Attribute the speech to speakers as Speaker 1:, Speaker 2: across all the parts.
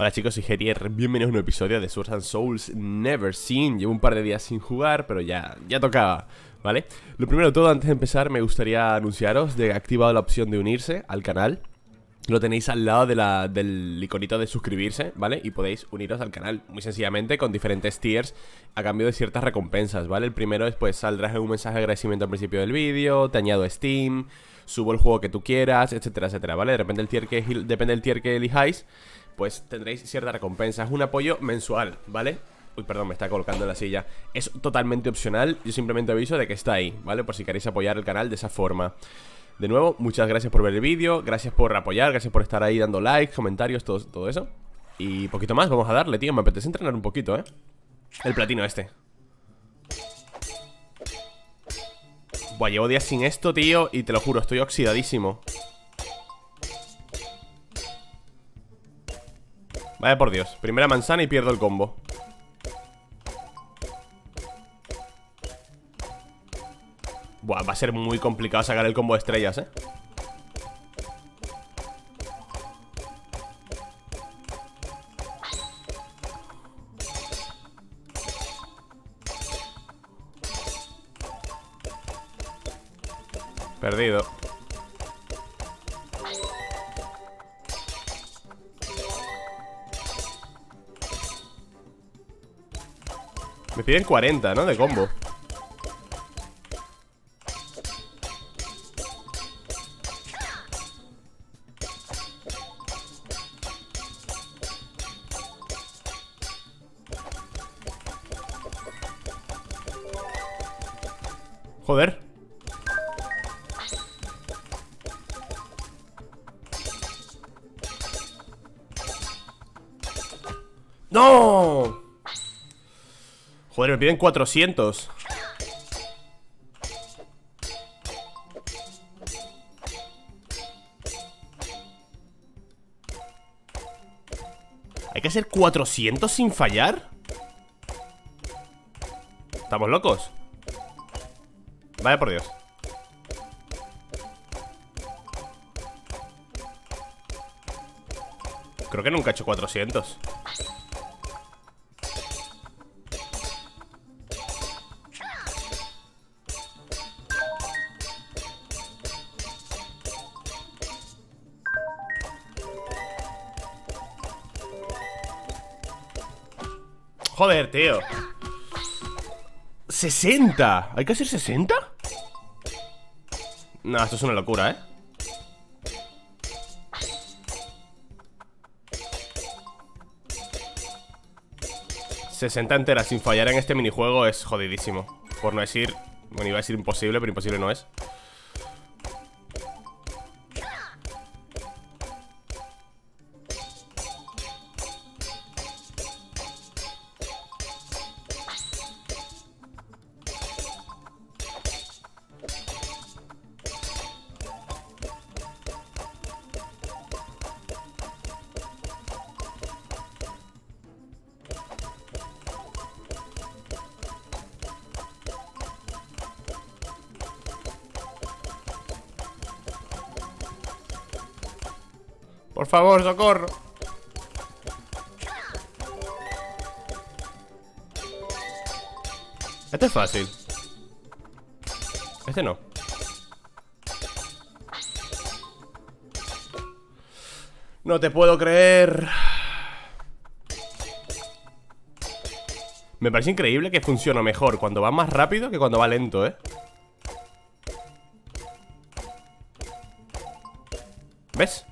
Speaker 1: Hola chicos, soy Gerier, bienvenidos a un episodio de Swords and Souls Never Seen. Llevo un par de días sin jugar, pero ya tocaba, ¿vale? Lo primero de todo, antes de empezar, me gustaría anunciaros de que he activado la opción de unirse al canal. Lo tenéis al lado del iconito de suscribirse, ¿vale? Y podéis uniros al canal, muy sencillamente, con diferentes tiers a cambio de ciertas recompensas, ¿vale? El primero es, pues, saldrás en un mensaje de agradecimiento al principio del vídeo, te añado Steam, subo el juego que tú quieras, etcétera, etcétera, ¿vale? Depende del tier que elijáis, pues tendréis cierta recompensa. Es un apoyo mensual, ¿vale? Uy, perdón, me está colocando en la silla. Es totalmente opcional, yo simplemente aviso de que está ahí, ¿vale? Por si queréis apoyar el canal de esa forma. De nuevo, muchas gracias por ver el vídeo, gracias por apoyar, gracias por estar ahí dando likes, comentarios, todo eso. Y poquito más, vamos a darle, tío, me apetece entrenar un poquito, ¿eh? El platino este. Buah, llevo días sin esto, tío, y te lo juro, estoy oxidadísimo. Vaya por Dios, primera manzana y pierdo el combo. Buah, va a ser muy complicado sacar el combo de estrellas, ¿eh? Perdido. Me piden 40, ¿no? De combo. Joder. ¡No! Joder, me piden 400. ¿Hay que hacer 400 sin fallar? ¿Estamos locos? Vaya por Dios. Creo que nunca he hecho 400. Joder, tío. 60. ¿Hay que hacer 60? No, esto es una locura, ¿eh? $60 enteras sin fallar en este minijuego es jodidísimo. Por no decir... Bueno, iba a decir imposible, pero imposible no es. Por favor, socorro. Este es fácil. Este no. No te puedo creer. Me parece increíble que funciona mejor cuando va más rápido que cuando va lento, ¿eh? ¿Ves?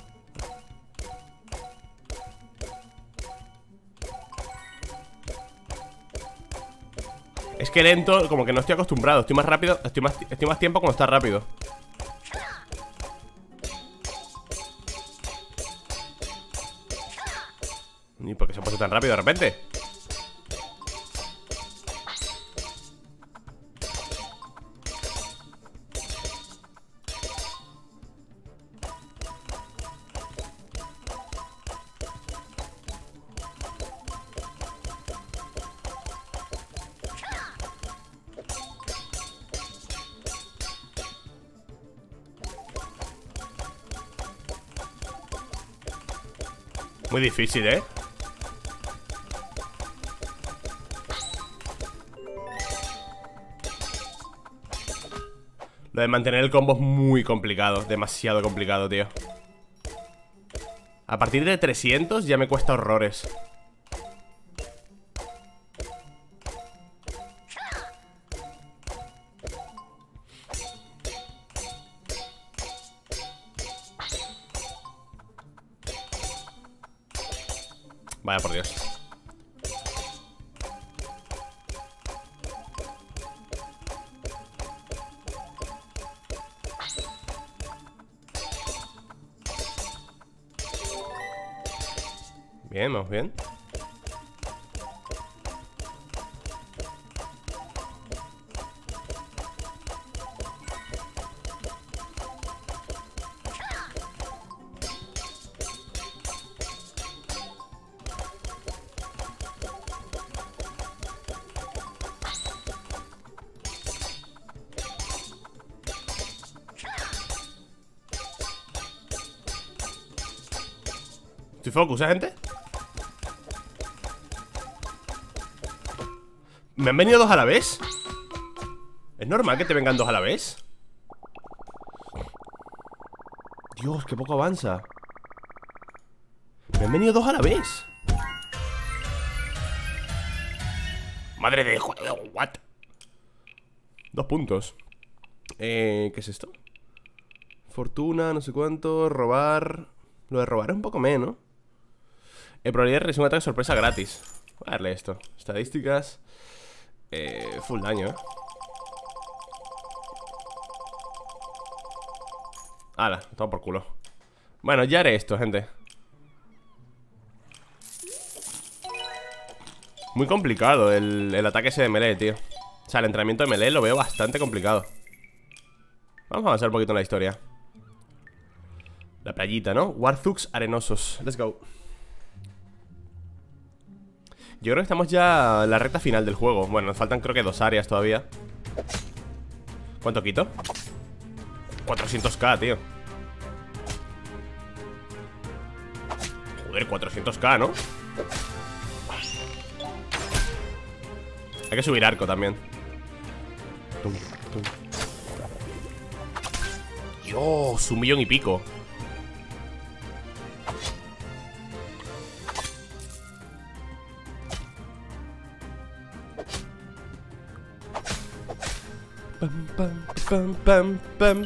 Speaker 1: Es que lento, como que no estoy acostumbrado. Estoy más rápido, estoy más tiempo cuando está rápido. ¿Y por qué se ha puesto tan rápido de repente? Muy difícil, ¿eh? Lo de mantener el combo es muy complicado. Demasiado complicado, tío. A partir de 300 ya me cuesta horrores. Vaya por Dios. Bien, vamos bien. ¿Estoy focus, gente? ¿Me han venido dos a la vez? ¿Es normal que te vengan dos a la vez? Dios, qué poco avanza. Me han venido dos a la vez. Madre de joder, what? 2 puntos. ¿Qué es esto? Fortuna, no sé cuánto. Robar. Lo de robar es un poco menos. Probabilidad de recibir un ataque sorpresa gratis. Voy a darle esto. Estadísticas. Full daño, Hala, toma por culo. Bueno, ya haré esto, gente. Muy complicado el ataque ese de melee, tío. O sea, el entrenamiento de melee lo veo bastante complicado. Vamos a avanzar un poquito en la historia. La playita, ¿no? Warthugs arenosos. Let's go. Yo creo que estamos ya en la recta final del juego. Bueno, nos faltan creo que 2 áreas todavía. ¿Cuánto quito? 400k, tío. Joder, 400k, ¿no? Hay que subir arco también. Tum, tum. Dios, 1 millón y pico. Pam, pam, pam, pam, pam.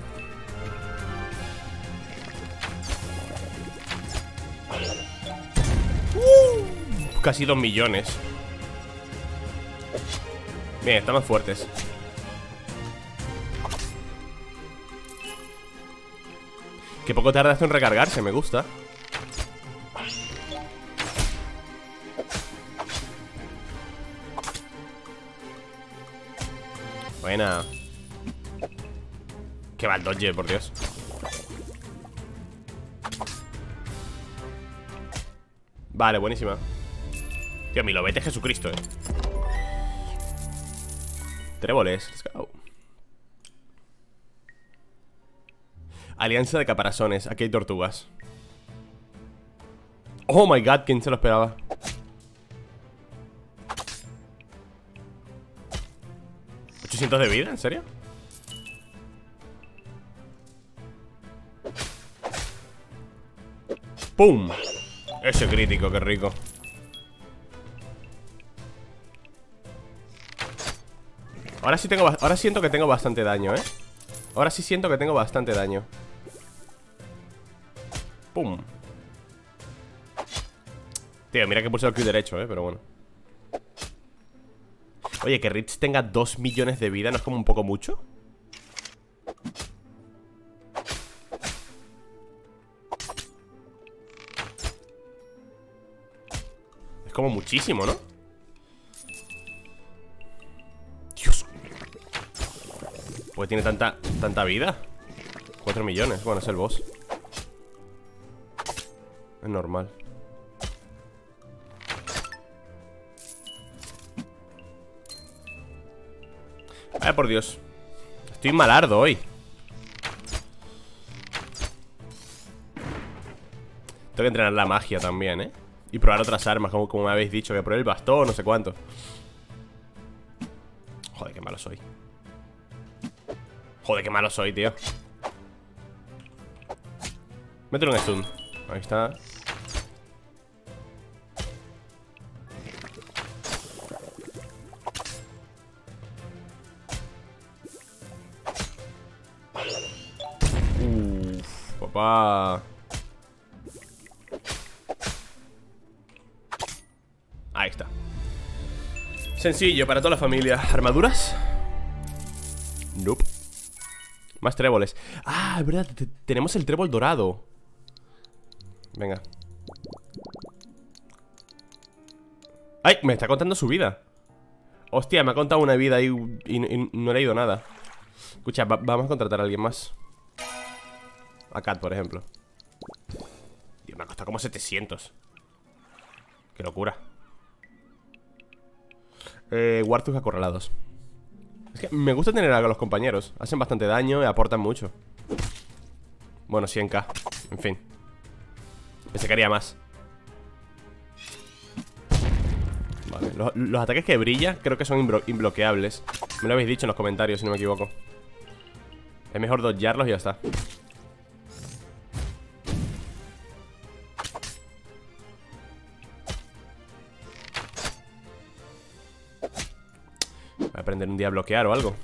Speaker 1: Casi 2 millones. Bien, estamos fuertes. Que poco tarda esto en recargarse, me gusta. Buena. Que va el dodge, por Dios. Vale, buenísima. Tío, mi lobete es Jesucristo, Tréboles, let's go. Alianza de caparazones. Aquí hay tortugas. Oh my god, ¿quién se lo esperaba? ¿800 de vida? ¿En serio? ¡Pum! Ese crítico, qué rico. Ahora sí tengo, ahora siento que tengo bastante daño, Ahora sí siento que tengo bastante daño. ¡Pum! Tío, mira que he pulsado el clic derecho, pero bueno. Oye, que Rich tenga 2 millones de vida, ¿no es como un poco mucho? Es como muchísimo, ¿no? Dios. ¿Por qué tiene tanta vida? 4 millones, bueno, es el boss. Es normal. Ay, por Dios. Estoy malardo hoy. Tengo que entrenar la magia también, ¿eh? Y probar otras armas, como me habéis dicho. Que pruebe el bastón, no sé cuánto. Joder, qué malo soy. Joder, qué malo soy, tío. Mételo un stun. Ahí está. Papá. Ahí está. Sencillo para toda la familia. ¿Armaduras? Nope. Más tréboles. Ah, es verdad, tenemos el trébol dorado. Venga. ¡Ay! Me está contando su vida. Hostia, me ha contado una vida y no he leído nada. Escucha, vamos a contratar a alguien más. A Kat, por ejemplo. Dios, me ha costado como 700. Qué locura. Warthog acorralados. Es que me gusta tener a los compañeros. Hacen bastante daño y aportan mucho. Bueno, 100k. En fin. Pensé que haría más. Vale, los ataques que brilla creo que son imbloqueables. Me lo habéis dicho en los comentarios, si no me equivoco. Es mejor dodgearlos y ya está. Voy a aprender un día a bloquear o algo.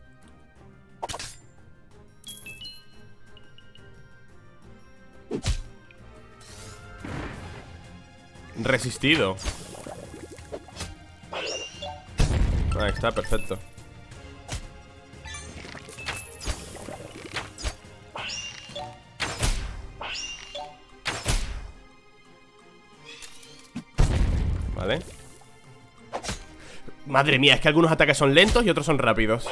Speaker 1: Resistido. Ahí está, perfecto. Vale. Madre mía, es que algunos ataques son lentos y otros son rápidos.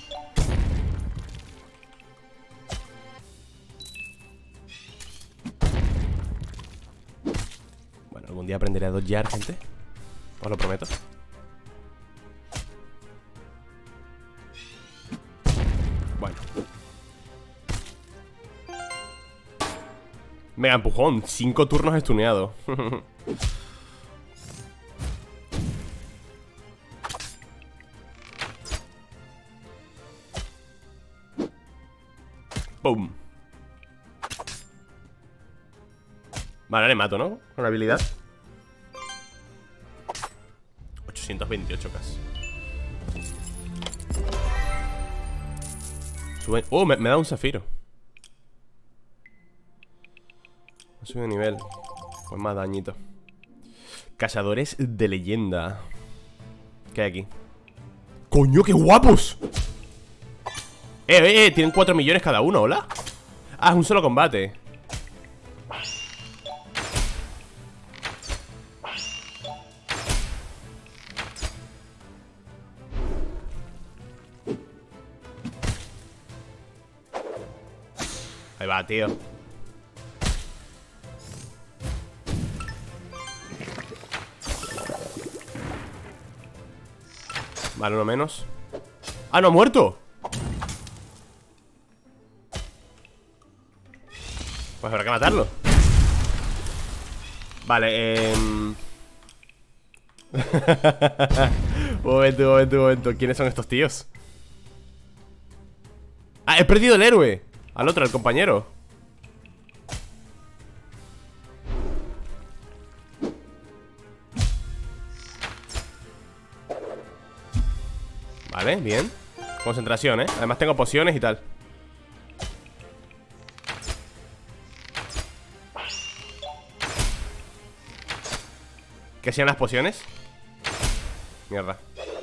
Speaker 1: Bueno, algún día aprenderé a dodgear, gente. Os lo prometo. Bueno. Mega empujón, 5 turnos estuneado. ¡Pum! Vale, le mato, ¿no? Con habilidad 828k. Sube... ¡Oh! Me da un zafiro. Ha subido de nivel. Pues más dañito. Cazadores de leyenda. ¿Qué hay aquí? ¡Coño, qué guapos! Tienen 4 millones cada uno, ¿hola? Ah, es un solo combate. Ahí va, tío. Vale, uno menos. ¡Ah, no ha muerto! Pues habrá que matarlo. Vale, Un momento. ¿Quiénes son estos tíos? ¡Ah, he perdido el héroe! Al otro, al compañero. Vale, bien. Concentración, ¿eh? Además tengo pociones y tal. ¿Qué hacían las pociones? Mierda.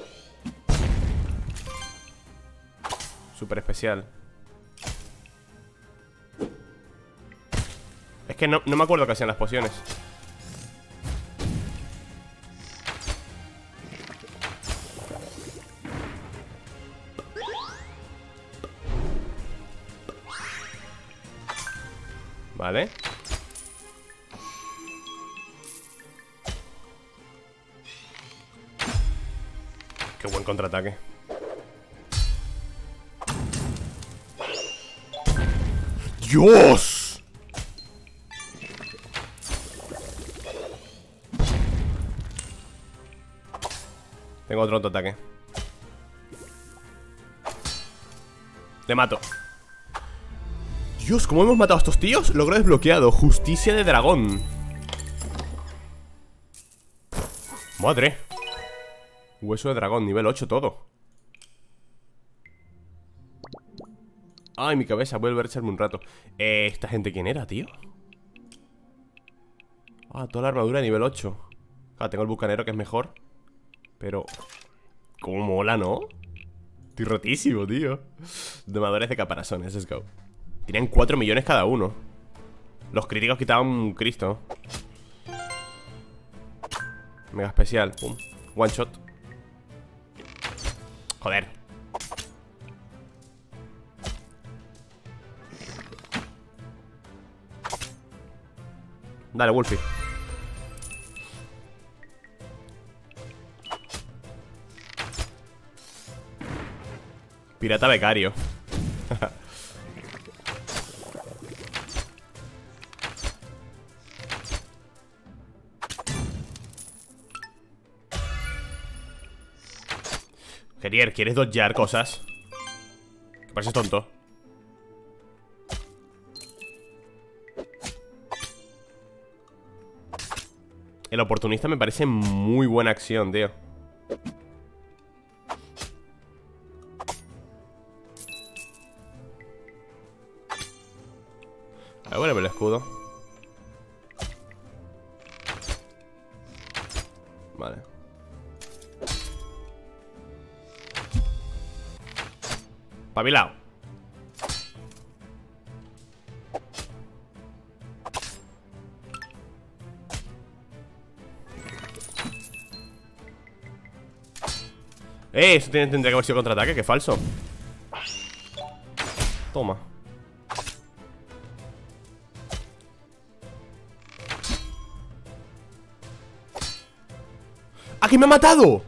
Speaker 1: Súper especial. Es que no me acuerdo qué hacían las pociones. Vale. Qué buen contraataque. ¡Dios! Tengo otro autoataque. Le mato. Dios, ¿cómo hemos matado a estos tíos? Logro desbloqueado. Justicia de dragón. Madre. Hueso de dragón, nivel 8 todo. Ay, mi cabeza, voy a volver a echarme un rato. ¿Esta gente quién era, tío? Ah, toda la armadura de nivel 8. Ah, tengo el bucanero que es mejor. Pero... cómo mola, ¿no? Estoy rotísimo, tío. Domadores de caparazones, let's go. Tenían 4 millones cada uno. Los críticos quitaban un Cristo. Mega especial, pum. One shot. Joder. Dale, Wolfie. Pirata becario. Gerier, ¿quieres dodgear cosas? Que pareces tonto. El oportunista me parece muy buena acción, tío. A ver, el escudo. Vale. Pabilao. Eso tendría que haber sido contraataque, que falso. Toma. ¡Ah, que me ha matado!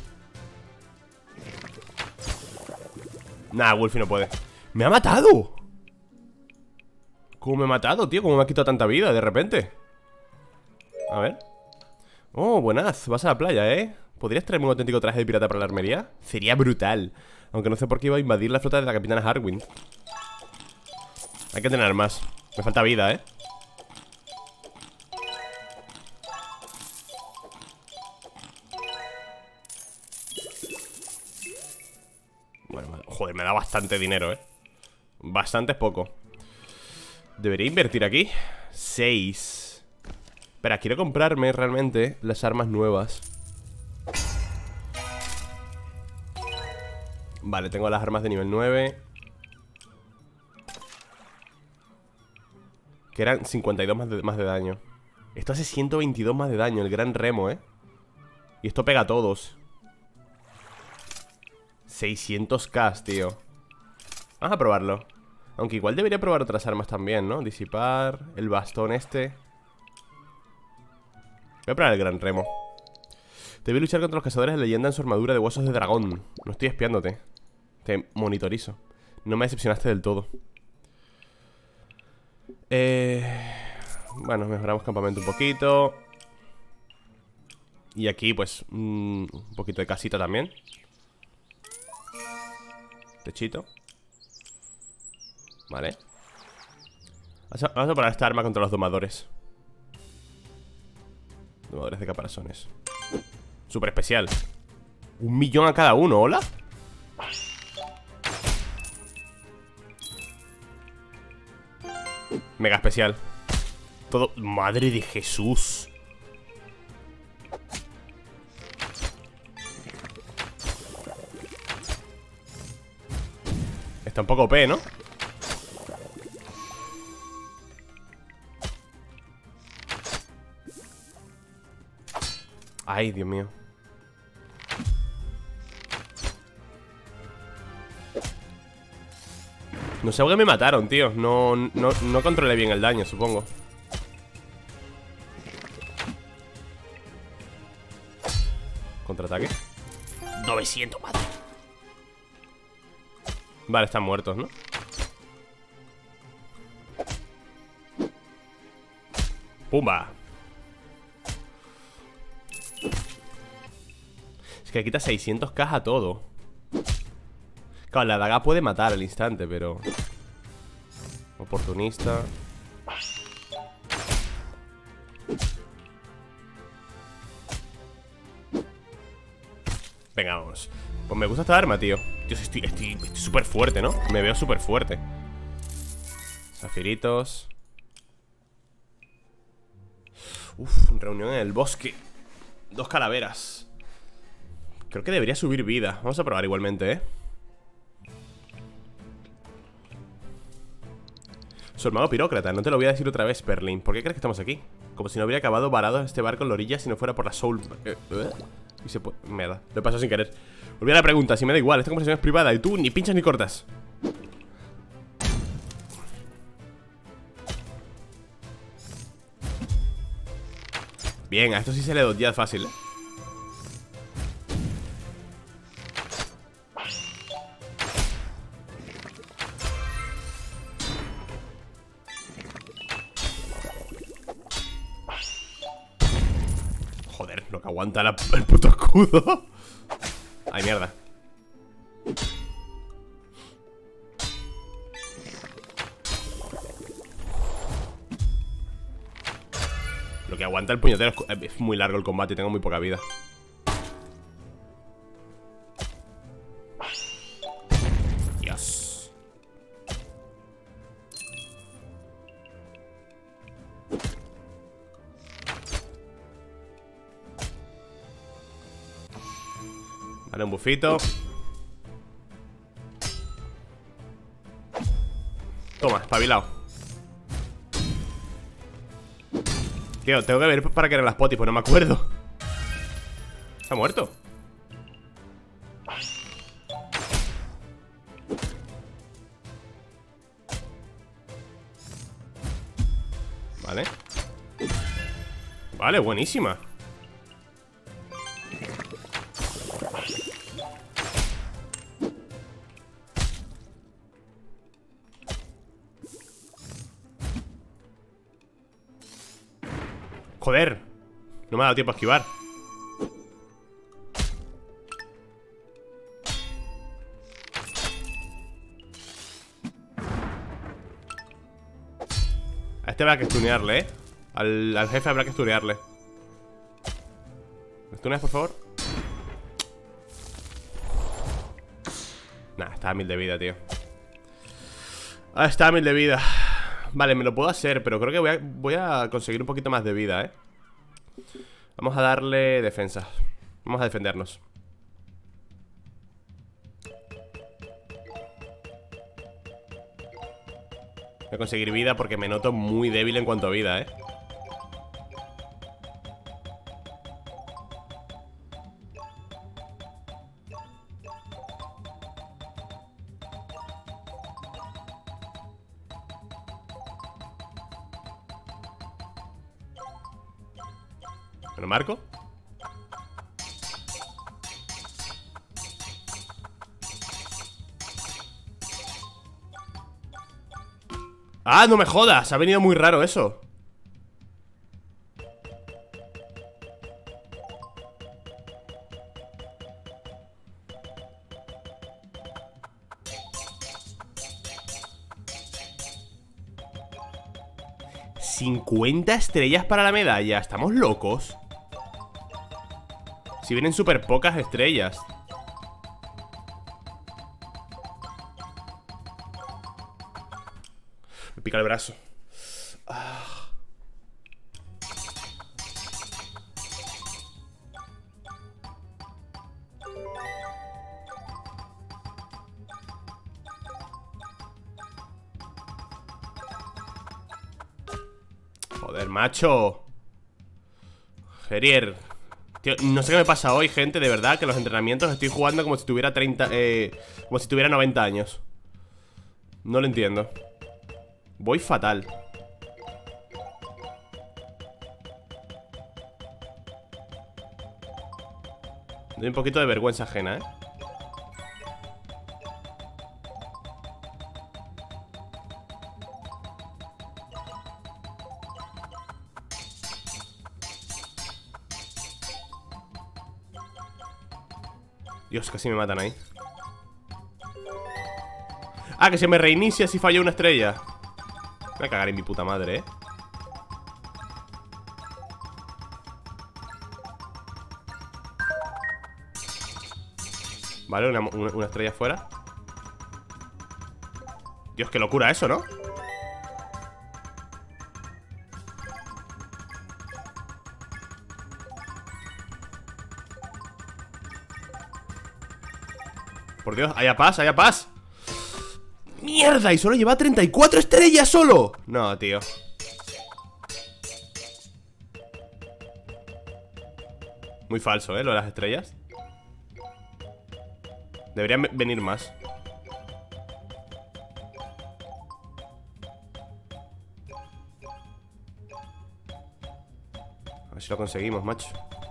Speaker 1: Nah, Wolfie no puede. ¡Me ha matado! ¿Cómo me ha matado, tío? ¿Cómo me ha quitado tanta vida de repente? A ver. Oh, buenas, vas a la playa, ¿eh? ¿Podrías traerme un auténtico traje de pirata para la armería? Sería brutal. Aunque no sé por qué iba a invadir la flota de la capitana Harwin. Hay que tener más. Me falta vida, ¿eh? Bueno, joder, me da bastante dinero, ¿eh? Bastante es poco. Debería invertir aquí 6. Espera, quiero comprarme realmente las armas nuevas. Vale, tengo las armas de nivel 9, que eran 52 más de daño. Esto hace 122 más de daño, el gran remo, ¿eh? Y esto pega a todos. 600k, tío. Vamos a probarlo. Aunque igual debería probar otras armas también, ¿no? Disipar, el bastón este. Voy a probar el gran remo. Debí luchar contra los cazadores de leyenda en su armadura de huesos de dragón. No estoy espiándote. Te monitorizo. No me decepcionaste del todo. Bueno, mejoramos campamento un poquito. Y aquí, pues, un poquito de casita también. Techito. Vale. Vamos a poner esta arma contra los domadores. Domadores de caparazones. Súper especial. 1 millón a cada uno, ¿hola? Mega especial. Todo... Madre de Jesús. Está un poco OP, ¿no? Ay, Dios mío. No sé por qué me mataron, tío. No controlé bien el daño, supongo. Contraataque. 900, madre. Vale, están muertos, ¿no? ¡Pumba! Es que quita 600k a todo. Claro, la daga puede matar al instante, pero... Oportunista. Venga, vamos. Pues me gusta esta arma, tío. Dios, estoy súper fuerte, ¿no? Me veo súper fuerte. Zafiritos. Uf, reunión en el bosque. 2 calaveras. Creo que debería subir vida. Vamos a probar igualmente, ¿eh? Su hermano pirócrata, no te lo voy a decir otra vez, Perlin. ¿Por qué crees que estamos aquí? Como si no hubiera acabado varado este barco en la orilla si no fuera por la Soul... Y se puede... Mierda, lo he pasado sin querer. Volví a la pregunta, si me da igual, esta conversación es privada y tú ni pinchas ni cortas. Bien, a esto sí se le dodgead fácil, ¿eh? Joder, lo que aguanta el puto escudo. Ay, mierda. Lo que aguanta el puñetero es muy largo el combate y tengo muy poca vida. Dios. Vale, un bufito. Toma, espabilado. Tío, tengo que ver para qué eran las potis, pues no me acuerdo. ¿Está muerto? Vale. Vale, buenísima. Joder, no me ha dado tiempo a esquivar. A este habrá que stunearle, ¿eh? Al jefe habrá que stunearle. ¿Me stuneas, por favor? Nah, está a 1000 de vida, tío. Ah, está a 1000 de vida. Vale, me lo puedo hacer, pero creo que voy a conseguir un poquito más de vida, ¿eh? Vamos a darle defensa. Vamos a defendernos. Voy a conseguir vida porque me noto muy débil en cuanto a vida, ¿eh? ¿Me lo marco? ¡Ah, no me jodas! Ha venido muy raro eso. ¿50 estrellas para la medalla? ¿Estamos locos? Si vienen súper pocas estrellas. Me pica el brazo. Joder, macho. Gerier. Tío, no sé qué me pasa hoy, gente, de verdad. Que los entrenamientos estoy jugando como si tuviera 30 como si tuviera 90 años. No lo entiendo. Voy fatal. Doy un poquito de vergüenza ajena, ¿eh? Dios, casi me matan ahí. Ah, que se me reinicia si falla una estrella. Me voy a cagar en mi puta madre, Vale, una estrella fuera. Dios, qué locura eso, ¿no? Por Dios, haya paz, haya paz. ¡Mierda! Y solo lleva 34 estrellas solo. No, tío. Muy falso, lo de las estrellas. Deberían venir más. A ver si lo conseguimos, macho.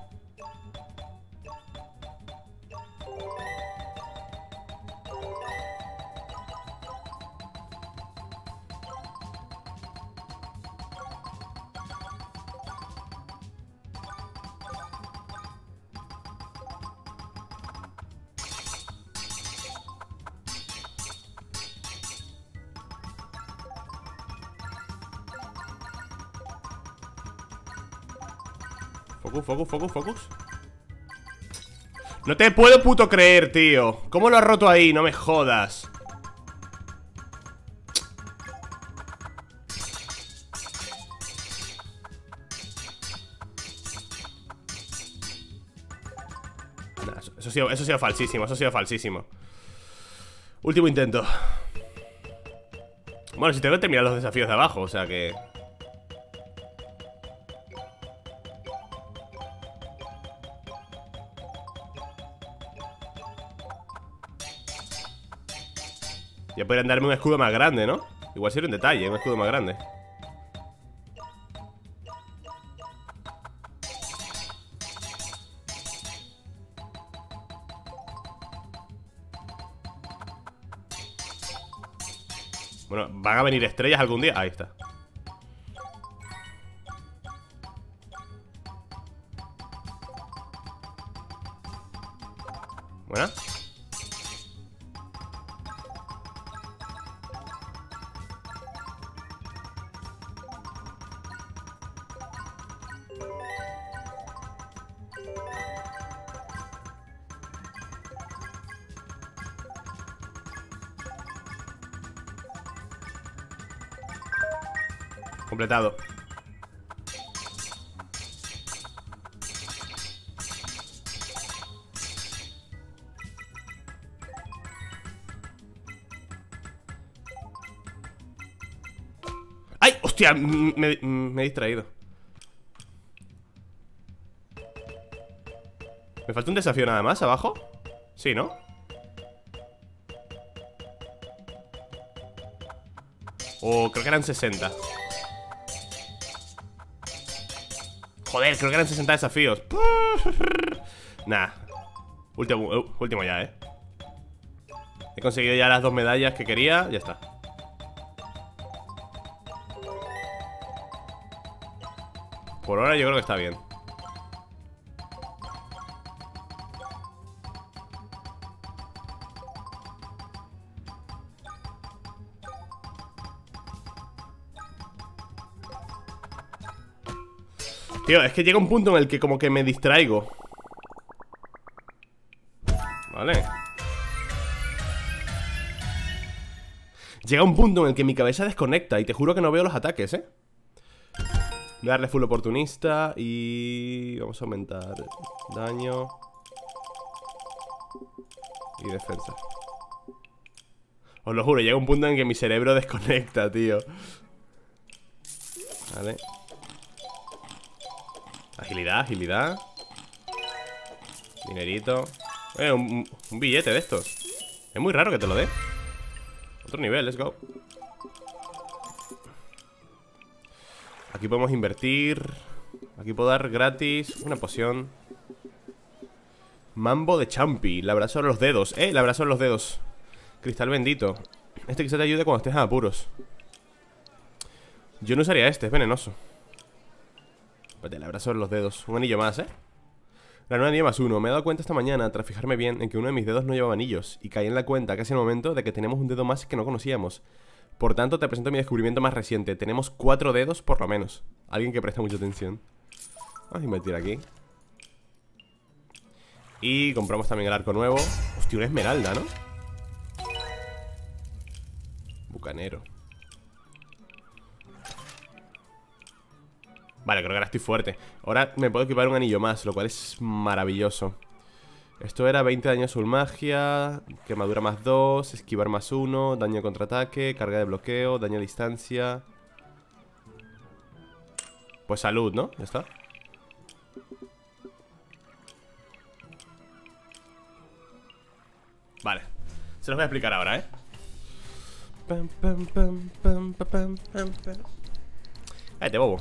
Speaker 1: Focus, focus, focus, focus. No te puedo puto creer, tío. ¿Cómo lo has roto ahí? No me jodas. Nah, eso ha sido falsísimo. Eso ha sido falsísimo. Último intento. Bueno, si tengo que terminar los desafíos de abajo, o sea que... Ya podrían darme un escudo más grande, ¿no? Igual sería un detalle, un escudo más grande. Bueno, ¿van a venir estrellas algún día? Ahí está. Buena. Completado. ¡Ay! ¡Hostia! Me he distraído. ¿Me falta un desafío nada más abajo? Sí, ¿no? O creo que eran 60. Joder, creo que eran 60 desafíos. Nah. Último ya, He conseguido ya las 2 medallas que quería. Ya está. Por ahora yo creo que está bien. Tío, es que llega un punto en el que como que me distraigo. Vale. Llega un punto en el que mi cabeza desconecta y te juro que no veo los ataques, Voy a darle full oportunista y... vamos a aumentar daño y defensa. Os lo juro, llega un punto en que mi cerebro desconecta, tío. Vale. Agilidad, agilidad. Dinerito. Un billete de estos. Es muy raro que te lo dé. Otro nivel, let's go. Aquí podemos invertir. Aquí puedo dar gratis una poción. Mambo de Champi. Le abrazo los dedos. Le abrazo los dedos. Cristal bendito. Este quizá te ayude cuando estés en apuros. Yo no usaría este, es venenoso. Espérate, le abrazo los dedos. Un anillo más, La nueva anillo +1. Me he dado cuenta esta mañana, tras fijarme bien, en que uno de mis dedos no llevaba anillos. Y caí en la cuenta casi en el momento de que tenemos un dedo más que no conocíamos. Por tanto, te presento mi descubrimiento más reciente. Tenemos 4 dedos por lo menos. Alguien que presta mucha atención. Vamos a invertir aquí. Y compramos también el arco nuevo. Hostia, una esmeralda, ¿no? Bucanero. Vale, creo que ahora estoy fuerte. Ahora me puedo equipar un anillo más, lo cual es maravilloso. Esto era 20 daño azul magia, quemadura +2, esquivar +1, daño contraataque, carga de bloqueo, daño a distancia. Pues salud, ¿no? Ya está. Vale, se los voy a explicar ahora, ¿eh? Cállate, bobo.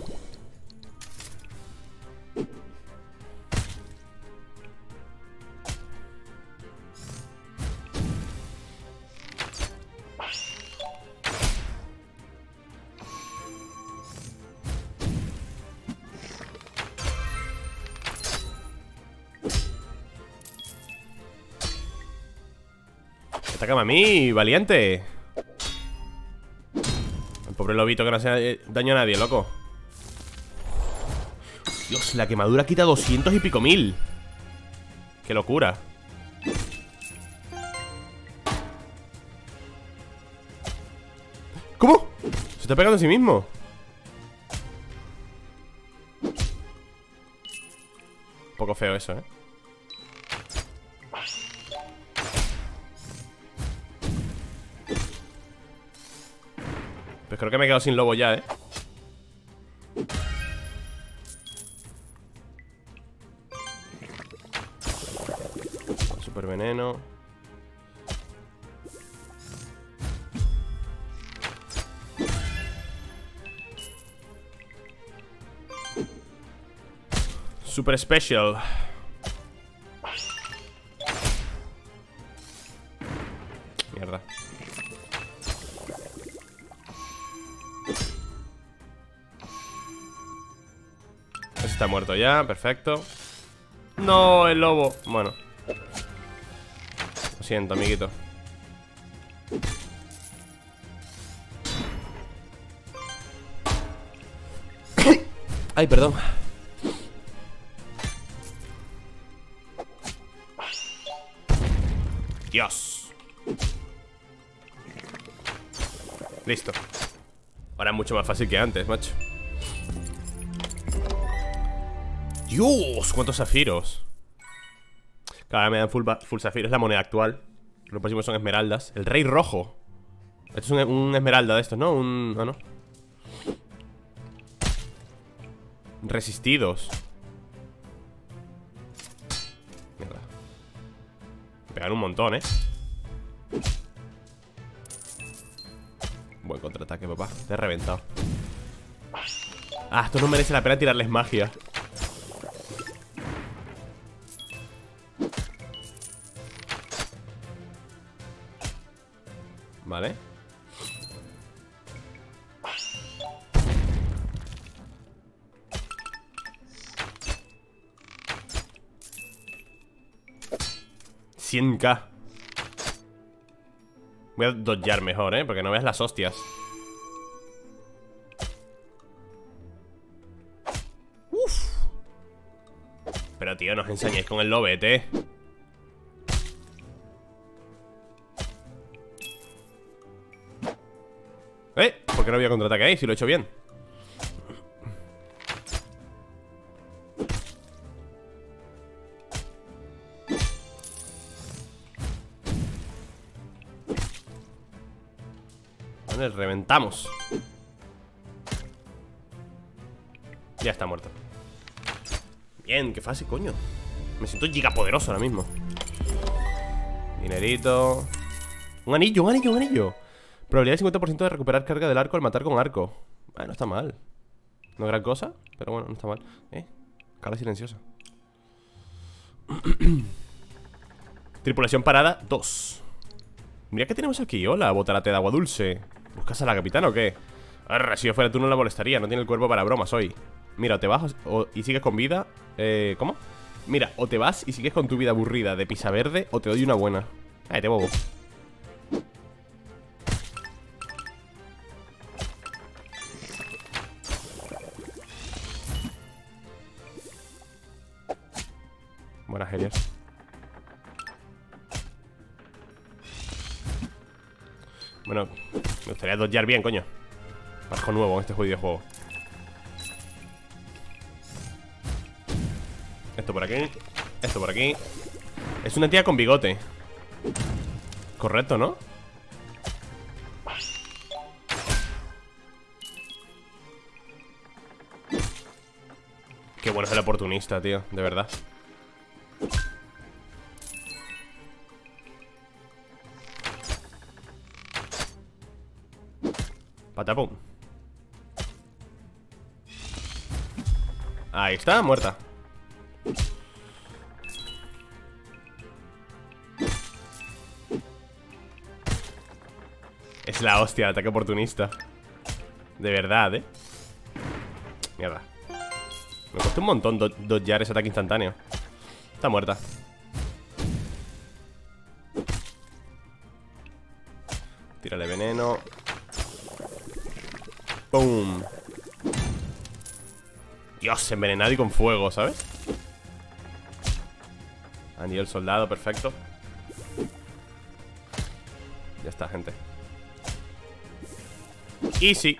Speaker 1: Atácame a mí, valiente. El pobre lobito que no hace daño a nadie, loco. Dios, la quemadura quita 200 y pico mil. Qué locura. ¿Cómo? Se está pegando a sí mismo. Un poco feo eso, ¿eh? Pues creo que me he quedado sin lobo ya, ¿eh? Super veneno. Super special. Mierda. Ese está muerto ya, perfecto. No, el lobo. Bueno. Lo siento, amiguito. Ay, perdón. Dios. Listo. Ahora es mucho más fácil que antes, macho. Dios, cuántos zafiros. Claro, me dan full zafiro. Es la moneda actual. Los próximos son esmeraldas. El rey rojo. Esto es un esmeralda de estos, ¿no? Ah, no. Resistidos. Mierda. Pegan un montón, ¿eh? Buen contraataque, papá. Te he reventado. Ah, esto no merece la pena tirarles magia. Vale. $100k. Voy a dodgear mejor, porque no veas las hostias. Uf. Pero tío, no os ensañéis con el lobete. ¿Por qué no había contraataque ahí? Si lo he hecho bien. Vale, reventamos. Ya está muerto. Bien, qué fácil, coño. Me siento gigapoderoso ahora mismo. Dinerito. Un anillo, un anillo, un anillo. Probabilidad de 50% de recuperar carga del arco al matar con arco. No está mal. No es gran cosa, pero bueno, no está mal. Cara silenciosa. Tripulación parada 2. Mira que tenemos aquí. Hola, botarate de agua dulce. ¿Buscas a la capitana o qué? Arra, si yo fuera tú no la molestaría. No tiene el cuerpo para bromas hoy. Mira, te bajas y sigues con vida. ¿Cómo? Mira, o te vas y sigues con tu vida aburrida de pisa verde, o te doy una buena. Te bobo. Buenas, Helios. Bueno, me gustaría dodgear bien, coño. Barco nuevo en este videojuego. Esto por aquí. Esto por aquí. Es una tía con bigote. Correcto, ¿no? Qué bueno es el oportunista, tío. De verdad. Patapum. Ahí está, muerta. Es la hostia, ataque oportunista. De verdad, Mierda. Me costó un montón dodgear ese ataque instantáneo. Está muerta. Tírale veneno. ¡Pum! Dios, envenenado y con fuego, ¿sabes? Anillo del soldado, perfecto. Ya está, gente. Easy.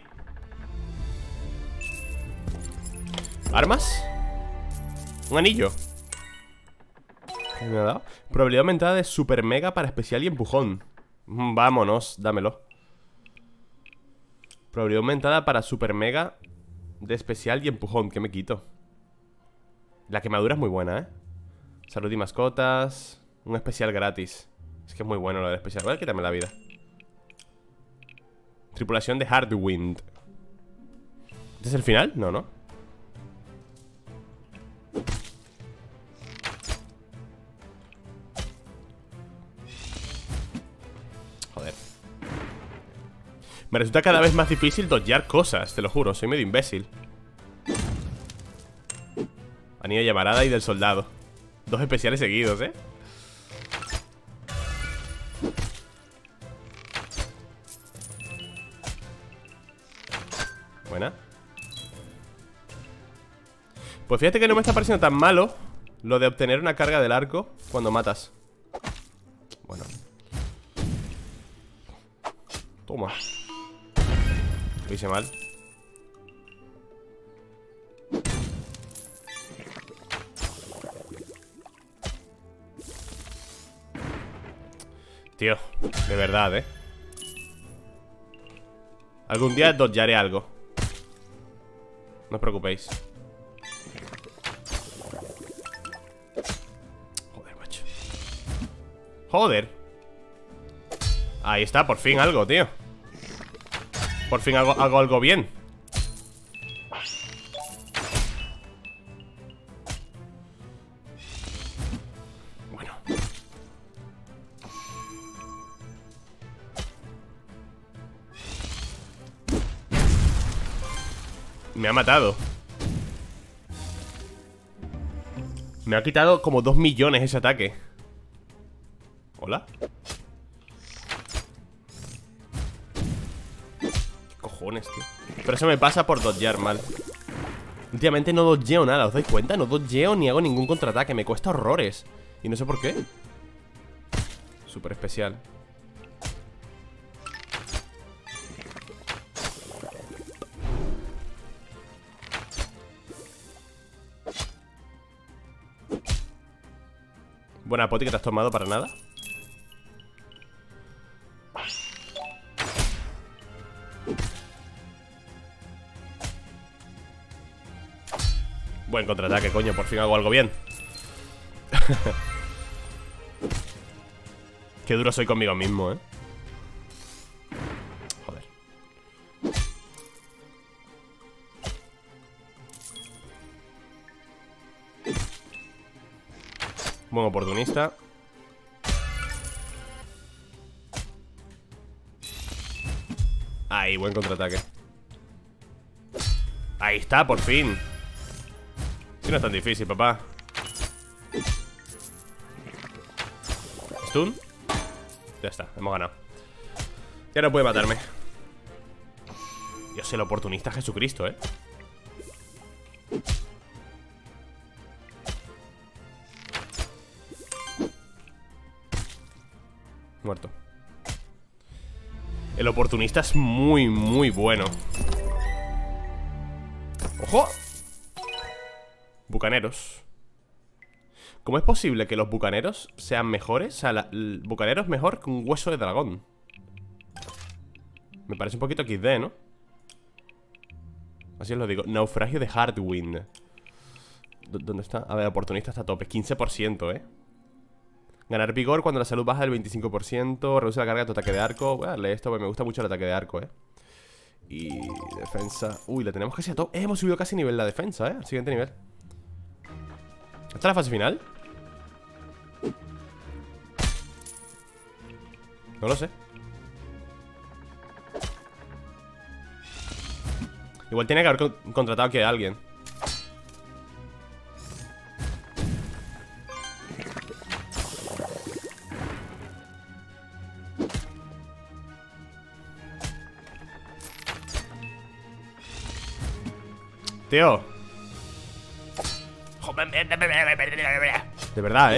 Speaker 1: ¿Armas? Un anillo. ¿Qué me ha dado? Probabilidad aumentada de super mega para especial y empujón. Vámonos, dámelo. Probabilidad aumentada para super mega de especial y empujón. ¿Qué me quito? La quemadura es muy buena, Salud y mascotas. Un especial gratis. Es que es muy bueno lo del especial. Voy a quitarme la vida. Tripulación de Hardwind. ¿Este es el final? No, ¿no? Joder. Me resulta cada vez más difícil dodgear cosas, te lo juro, soy medio imbécil. Anillo de llamarada y del soldado. Dos especiales seguidos, Buena. Pues fíjate que no me está pareciendo tan malo lo de obtener una carga del arco cuando matas. Bueno. Toma. Lo hice mal. Tío, de verdad, algún día dodgearé algo. No os preocupéis. Joder, macho. Joder. Ahí está, por fin algo, tío. Por fin hago algo bien. Bueno. Me ha matado. Me ha quitado como 2 millones ese ataque. ¿Hola? ¿Qué cojones, tío? Pero eso me pasa por dodgear mal. Últimamente no dodgeo nada, ¿os dais cuenta? No dodgeo ni hago ningún contraataque. Me cuesta horrores. Y no sé por qué. Súper especial. Buena poti que te has tomado para nada. Buen contraataque, coño, por fin hago algo bien. Qué duro soy conmigo mismo, Joder. Buen oportunista. Ahí, buen contraataque. Ahí está, por fin. Si no es tan difícil, papá. stun. Ya está, hemos ganado. Ya no puede matarme. Dios, el oportunista Jesucristo, Muerto. El oportunista es muy, muy bueno. ¡Ojo! Bucaneros. ¿Cómo es posible que los bucaneros sean mejores? O sea, el bucanero es mejor que un hueso de dragón. Me parece un poquito XD, ¿no? Así os lo digo. Naufragio de Hardwind. ¿Dónde está? A ver, oportunista está a tope. 15%, Ganar vigor cuando la salud baja del 25%. Reduce la carga de tu ataque de arco. Voy a darle esto porque me gusta mucho el ataque de arco, Y defensa. Uy, la tenemos casi a tope. Hemos subido casi nivel la defensa, al siguiente nivel. ¿Esta es la fase final? No lo sé. Igual tiene que haber contratado aquí a alguien. Tío. De verdad,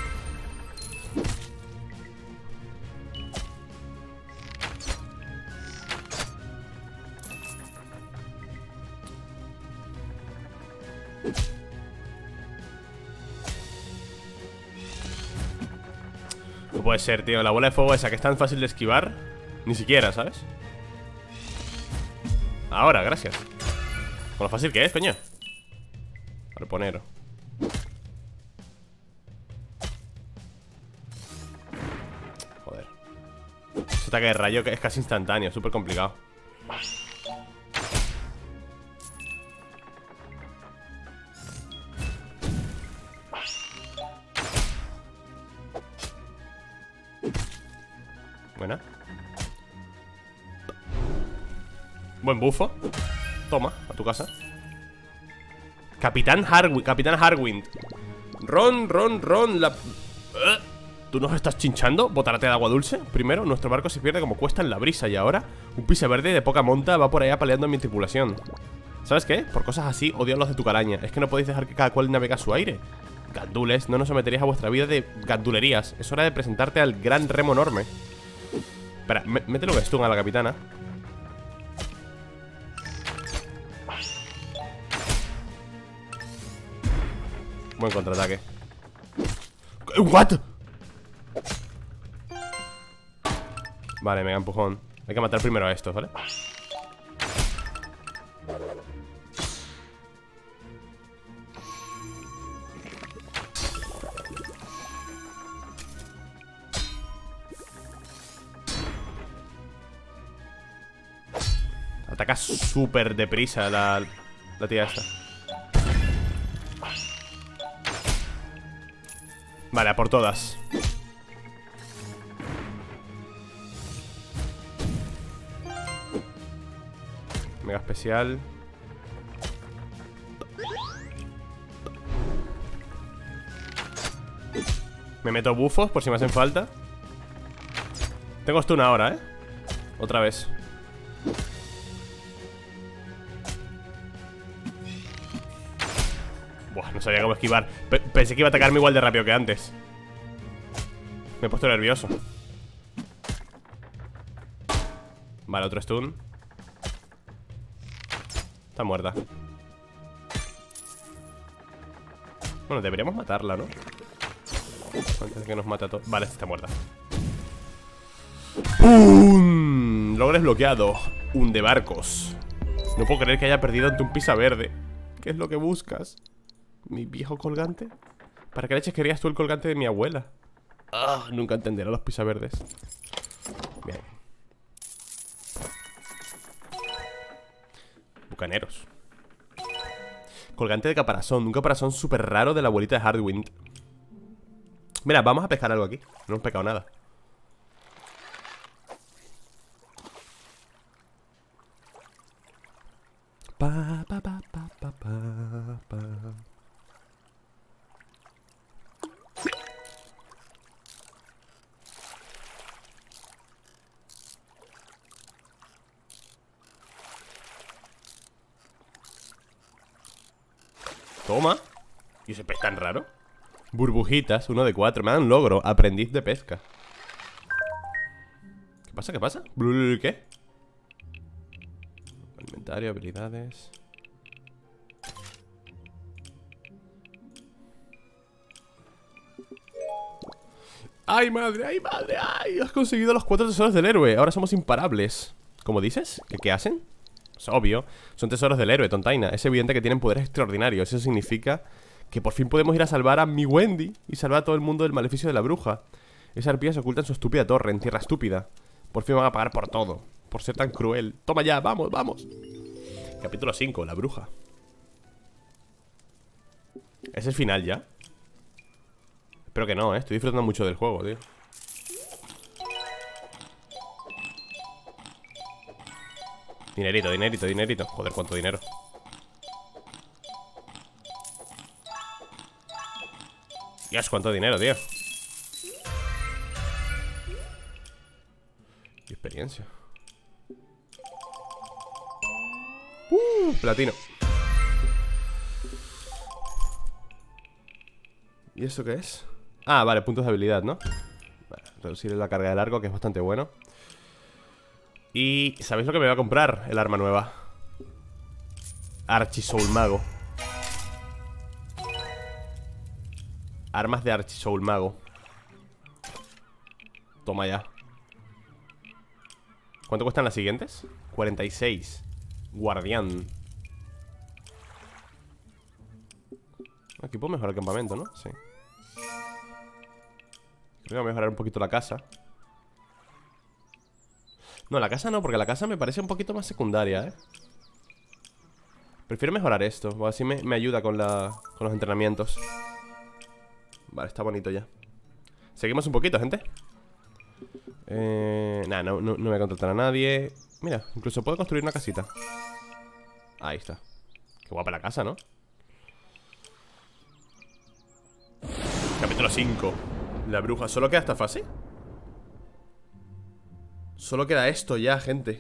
Speaker 1: No puede ser, tío. La bola de fuego esa que es tan fácil de esquivar. Ni siquiera, ¿sabes? Ahora, gracias. Con lo fácil que es, coño. Arponero. Joder. Ese ataque de rayo que es casi instantáneo, súper complicado. Buena. Buen bufo. Toma, a tu casa. Capitán Hardwind. Ron, la... ¿Tú nos estás chinchando? Botárate de agua dulce. Primero, nuestro barco se pierde como cuesta en la brisa. Y ahora, un pisa verde de poca monta va por allá peleando en mi tripulación. ¿Sabes qué? Por cosas así, odio a los de tu calaña. Es que no podéis dejar que cada cual navegue a su aire. Gandules, no nos someterías a vuestra vida de gandulerías. Es hora de presentarte al gran remo enorme. Espera, mételo que stun a la capitana. Buen contraataque. ¿What? Vale, mega empujón. Hay que matar primero a estos, ¿vale? Ataca súper deprisa la tía esta. Vale, a por todas. Mega especial. Me meto bufos por si me hacen falta. Tengo stun ahora, Otra vez. Buah, no sabía cómo esquivar. Pensé que iba a atacarme igual de rápido que antes. Me he puesto nervioso. Vale, otro stun. Está muerta. Bueno, deberíamos matarla, ¿no? Antes de que nos mate a todos. Vale, está muerta. ¡Pum! Logro desbloqueado. Hundebarcos. No puedo creer que haya perdido ante un pisa verde. ¿Qué es lo que buscas? ¿Mi viejo colgante? ¿Para qué leches querías tú el colgante de mi abuela? Nunca entenderé a los pisaverdes. Bien. Bucaneros. Colgante de caparazón. Un caparazón súper raro de la abuelita de Hardwind. Mira, vamos a pescar algo aquí. No hemos pescado nada. Pa, pa, pa, pa, pa, pa, pa. Toma. ¿Y ese pez tan raro? Burbujitas, 1 de 4. Me dan un logro, aprendiz de pesca. ¿Qué pasa? ¿Qué pasa? ¿Qué? Inventario, habilidades. ¡Ay, madre! ¡Ay, madre! ¡Ay! Has conseguido los 4 tesoros del héroe. Ahora somos imparables. ¿Cómo dices? ¿Qué hacen? Es obvio. Son tesoros del héroe, tontaina. Es evidente que tienen poderes extraordinarios. Eso significa que por fin podemos ir a salvar a mi Wendy y salvar a todo el mundo del maleficio de la bruja. Esa arpía se oculta en su estúpida torre, en tierra estúpida. Por fin van a pagar por todo. Por ser tan cruel. Toma ya, vamos, vamos. Capítulo 5, la bruja. ¿Es el final ya? Espero que no, estoy disfrutando mucho del juego, tío. Dinerito, dinerito, dinerito. Joder, cuánto dinero. Dios, cuánto dinero, tío. Y experiencia. Platino. ¿Y esto qué es? Ah, vale, puntos de habilidad, ¿no? Vale, reducir la carga del arco, que es bastante bueno. Y... ¿sabéis lo que me voy a comprar? El arma nueva. Archisoul Mago. Armas de Archisoul Mago. Toma ya. ¿Cuánto cuestan las siguientes? 46. Guardián. Aquí puedo mejorar el campamento, ¿no? Sí. Creo que voy a mejorar un poquito la casa. No, la casa no, porque la casa me parece un poquito más secundaria, ¿eh? Prefiero mejorar esto, porque así me ayuda con los entrenamientos. Vale, está bonito ya. Seguimos un poquito, gente. Nah, no voy a contratar a nadie. Mira, incluso puedo construir una casita. Ahí está. Qué guapa la casa, ¿no? Capítulo 5. La bruja. ¿Solo queda esta fase? Solo queda esto ya, gente.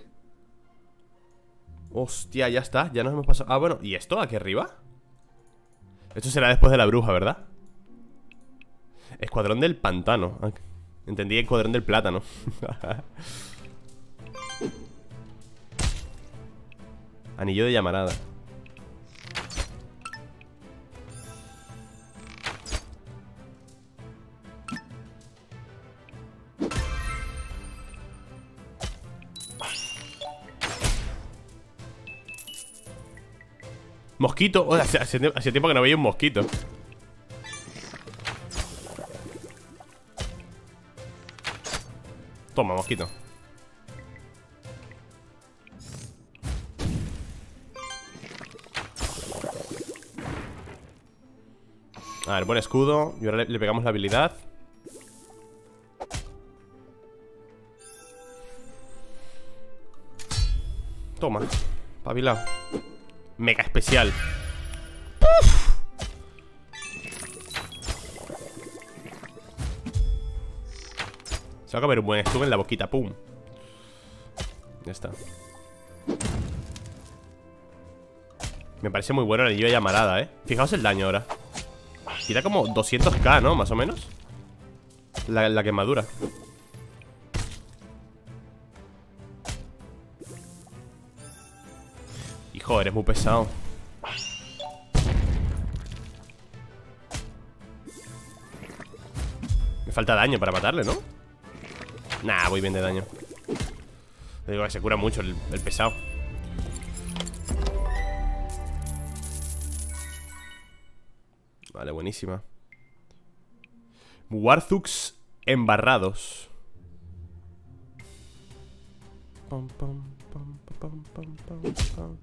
Speaker 1: Hostia, ya está. Ya nos hemos pasado. Ah, bueno. ¿Y esto aquí arriba? Esto será después de la bruja, ¿verdad? Escuadrón del pantano. Entendí escuadrón del plátano. Anillo de llamarada. Mosquito. Oh, hace tiempo que no veía un mosquito. Toma, mosquito. A ver, buen escudo. Y ahora le pegamos la habilidad. Toma, pabilao. Mega especial. ¡Puf! Se va a comer un buen escudo en la boquita, pum. Ya está. Me parece muy bueno el anillo de llamarada, Fijaos el daño ahora. Quita como 200k, ¿no? Más o menos la quemadura. Y joder, es muy pesado. Me falta daño para matarle, ¿no? Nah, voy bien de daño. Te digo que se cura mucho el pesado. Vale, buenísima. Warzuks embarrados. Pam, pam, pam, pam, pam, pam, pam.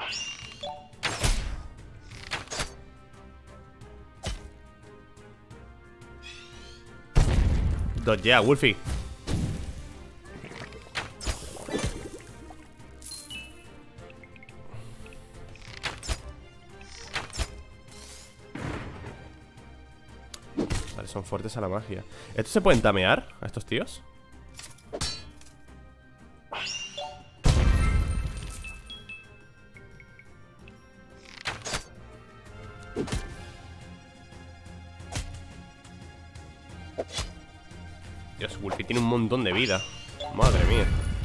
Speaker 1: Dodgea, Wolfie. Vale, son fuertes a la magia. ¿Estos se pueden tamear a estos tíos? Dios, Wolfie tiene un montón de vida. Madre mía.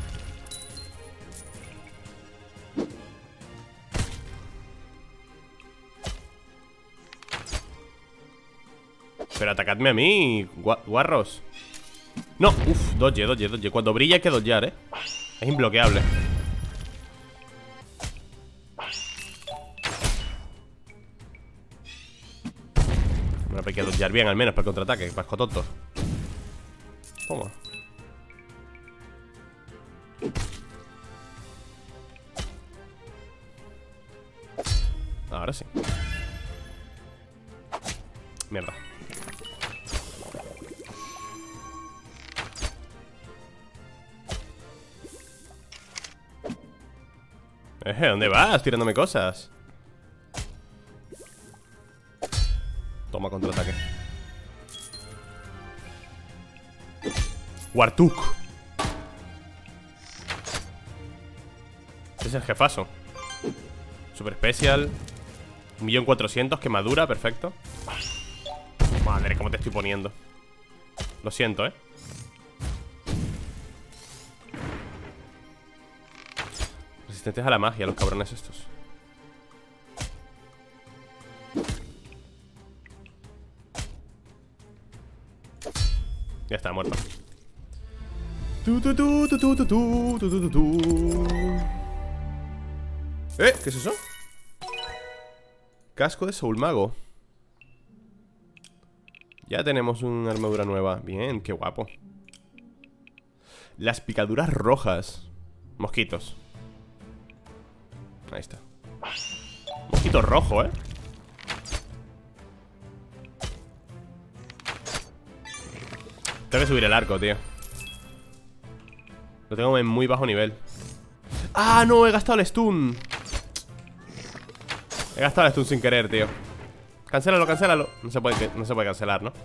Speaker 1: Pero atacadme a mí, guarros. No, uff, dodge. Cuando brilla hay que dodgear, Es imbloqueable. Bueno, hay que dodgear bien al menos para el contraataque. Vasco tonto. Toma. Ahora sí. Mierda. ¿Dónde vas? Tirándome cosas. Toma contraataque. Wartuk. Este es el jefazo. Super especial. 1.400.000, quemadura, perfecto. Madre, cómo te estoy poniendo. Lo siento, Resistentes a la magia, los cabrones estos. Ya está, muerto. ¿Qué es eso? Casco de Soul Mago. Ya tenemos una armadura nueva. Bien, qué guapo. Las picaduras rojas. Mosquitos. Ahí está. Mosquito rojo, Tengo que subir el arco, tío. Lo tengo en muy bajo nivel. ¡Ah, no! He gastado el stun. He gastado el stun sin querer, tío. Cancélalo. No se puede cancelar, ¿no?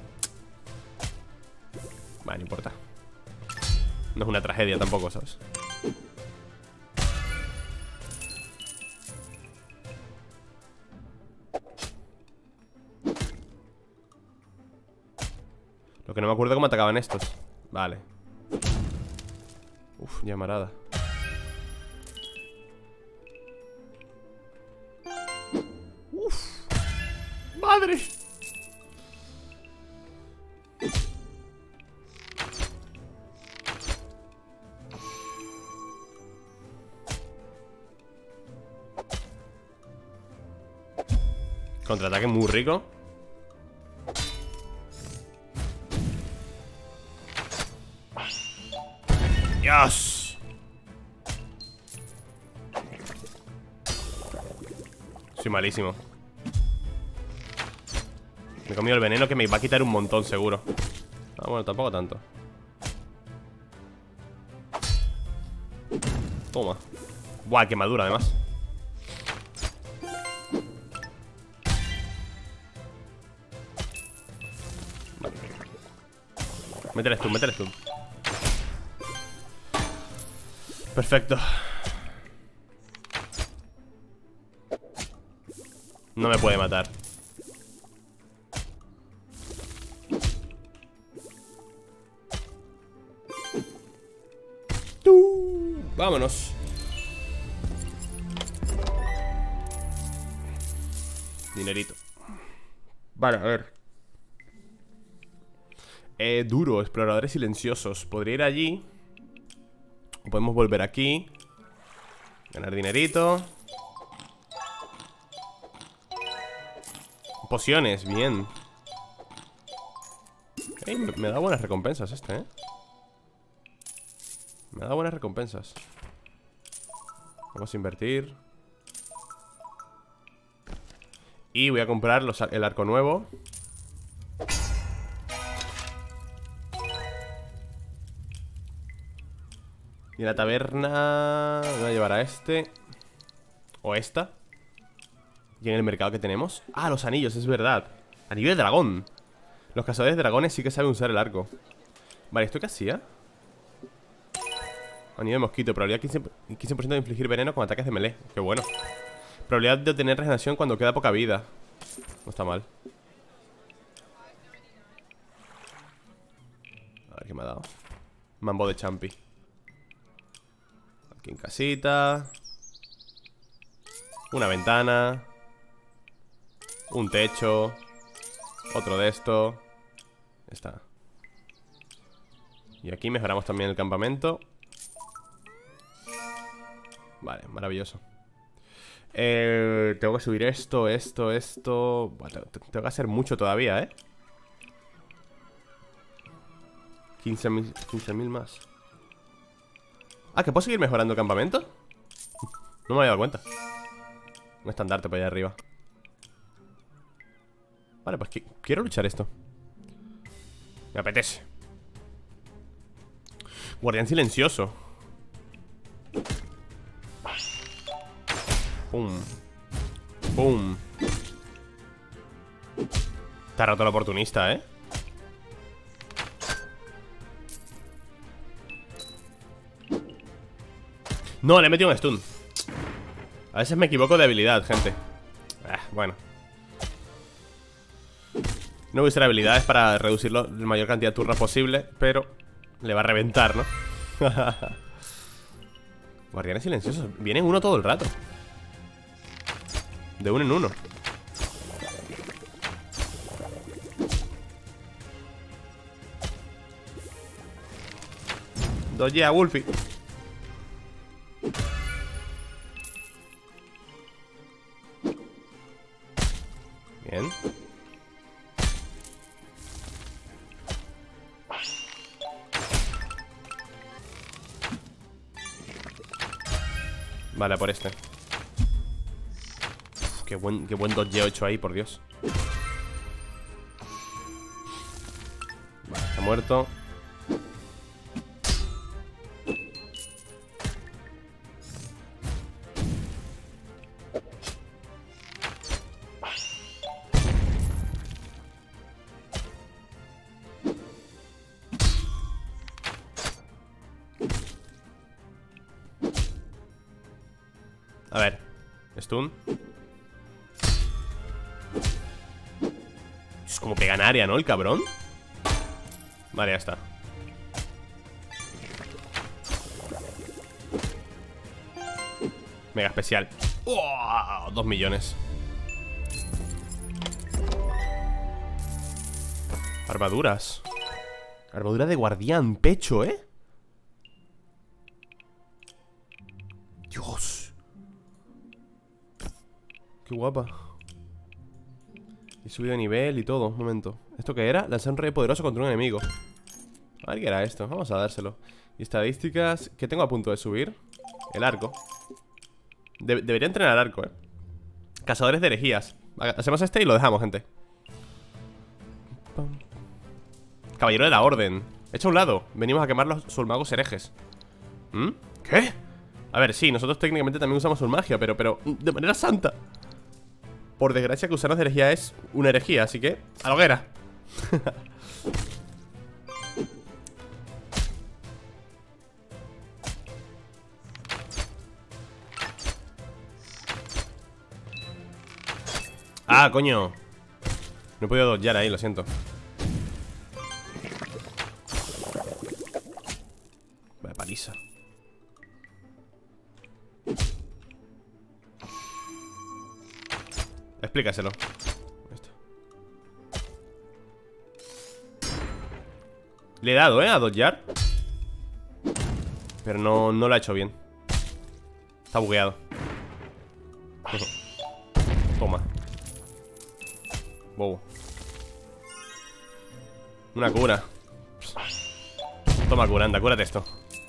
Speaker 1: Vale, no importa. No es una tragedia tampoco, ¿sabes? Lo que no me acuerdo cómo atacaban estos. Vale. Uf, llamarada. Uf. ¡Madre! Contraataque muy rico. ¡Dios! Soy malísimo. Me he comido el veneno que me va a quitar un montón, seguro. Ah, bueno, tampoco tanto. Toma. Buah, quemadura, además. Métele stun. Perfecto. No me puede matar. Vámonos. Dinerito. Vale, a ver. Duro, exploradores silenciosos. Podría ir allí. O podemos volver aquí. Ganar dinerito. Pociones, bien. Me da buenas recompensas este, Me da buenas recompensas. Vamos a invertir. Y voy a comprar el arco nuevo. Y en la taberna me voy a llevar a este. O esta. Y en el mercado que tenemos. Ah, los anillos, es verdad. Anillo de dragón. Los cazadores de dragones sí que saben usar el arco. Vale, ¿esto qué hacía? Anillo de mosquito. Probabilidad 15% de infligir veneno con ataques de melee. Qué bueno. Probabilidad de obtener regeneración cuando queda poca vida. No está mal. me ha dado? Mambo de champi. Aquí en casita. Una ventana. Un techo. Otro de esto. Ya está. Y aquí mejoramos también el campamento. Vale, maravilloso. Tengo que subir esto. Bueno, tengo que hacer mucho todavía, 15.000 más. Ah, ¿que puedo seguir mejorando el campamento? No me había dado cuenta. Un estandarte por allá arriba. Vale, pues quiero luchar esto. Me apetece. Guardián silencioso. Pum. Pum. Está roto el oportunista, No, le he metido un stun. A veces me equivoco de habilidad, gente. Bueno. No voy a usar habilidades para reducirlo la mayor cantidad de turnos posible, pero le va a reventar, ¿no? Guardianes silenciosos. Vienen uno todo el rato. De uno en uno. Doye a Wolfie. Bien. Vale, por este. Qué buen dodgeo he hecho ahí, por Dios. Vale, está muerto. A ver, stun. Es como pega en área, ¿no? El cabrón. Vale, ya está. Mega especial. ¡Oh! 2 millones. Armaduras. Armadura de guardián, pecho, Dios. Qué guapa. Y subido de nivel y todo. Un momento. ¿Esto qué era? Lanzar un rayo poderoso contra un enemigo. A ver qué era esto. Vamos a dárselo. Y estadísticas. ¿Qué tengo a punto de subir? El arco. Debería entrenar arco, Cazadores de herejías. Hacemos este y lo dejamos, gente. Caballero de la orden. Hecho a un lado. Venimos a quemar los sulmagos herejes. ¿Qué? A ver, sí, nosotros técnicamente también usamos sulmagia, pero de manera santa. Por desgracia que usarnos de herejía es una herejía, así que a la hoguera. Ah, coño. No he podido dodgear ahí, lo siento. Vaya paliza. Explícaselo. Esto. Le he dado, a dodgear. Pero no lo ha hecho bien. Está bugueado. Toma. Bobo. Una cura. Toma cura, anda, cúrate esto.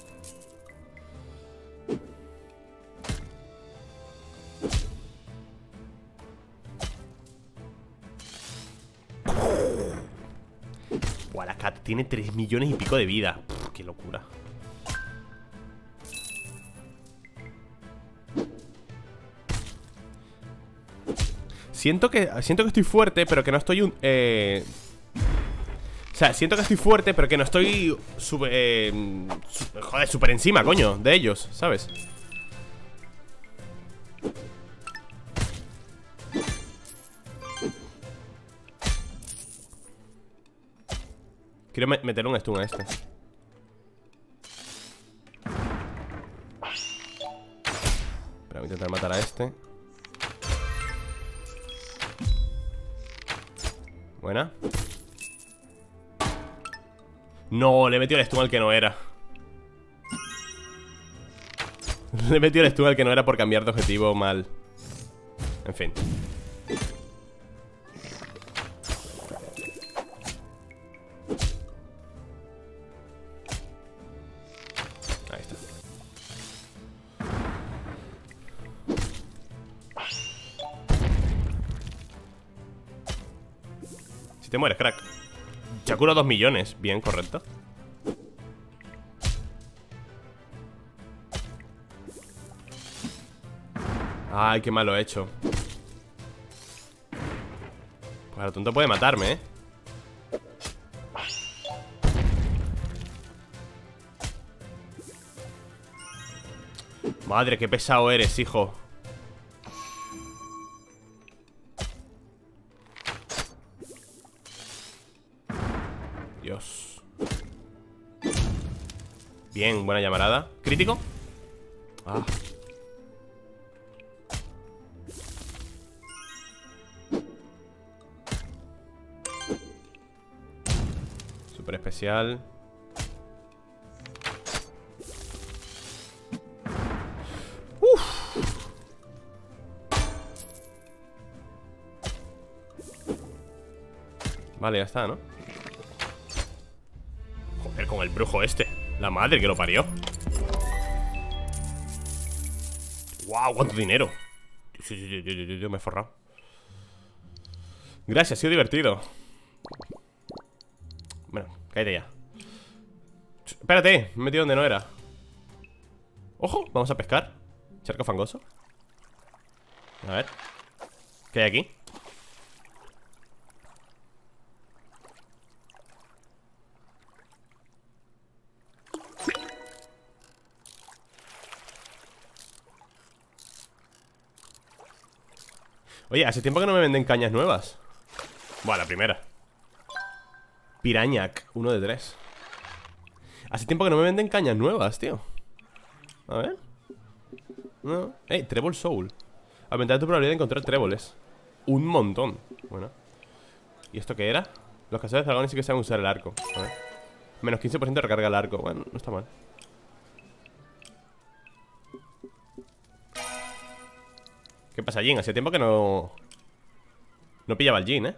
Speaker 1: Buah, la cat tiene 3 millones y pico de vida. Qué locura. Siento que estoy fuerte, pero que no estoy o sea, siento que estoy fuerte, pero que no estoy joder, súper encima, coño, de ellos, ¿sabes? Quiero meter un stun a este. intentar matar a este. Buena. No, le he metido el stun al que no era. Le he metido el stun al que no era por cambiar de objetivo mal. En fin. Ahí está. Si te mueres, crack. Ya curo 2 millones. Bien, correcto. Ay, qué mal lo he hecho. Pues el tonto puede matarme, ¿eh? Madre, qué pesado eres, hijo. Dios. Bien, buena llamarada. ¿Crítico? Ah. Súper especial. Vale, ya está, ¿no? Joder, con el brujo este. La madre que lo parió. ¡Wow! ¡Cuánto dinero! Yo me he forrado. Gracias, ha sido divertido. Bueno, cállate ya. Espérate, me he metido donde no era. Ojo, vamos a pescar. Charco fangoso. A ver. ¿Qué hay aquí? Oye, hace tiempo que no me venden cañas nuevas. Buah, la primera. Pirañac, 1 de 3. Hace tiempo que no me venden cañas nuevas, tío. A ver. No. Trébol Soul. Aumentar tu probabilidad de encontrar tréboles. Un montón. Bueno. ¿Y esto qué era? Los cazadores de dragones sí que saben usar el arco. A ver. Menos 15% de recarga el arco. Bueno, no está mal. ¿Qué pasa, Jin? Hace tiempo que no pillaba el Jin, ¿eh?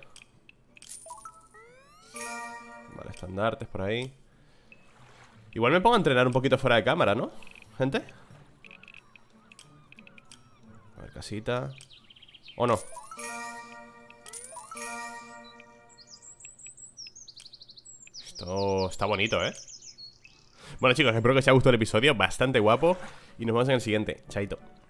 Speaker 1: Vale, estandartes por ahí. Igual me pongo a entrenar un poquito fuera de cámara, ¿no? Gente. A ver, casita. ¿O no? Esto está bonito, ¿eh? Bueno, chicos, espero que os haya gustado el episodio. Bastante guapo. Y nos vemos en el siguiente. Chaito.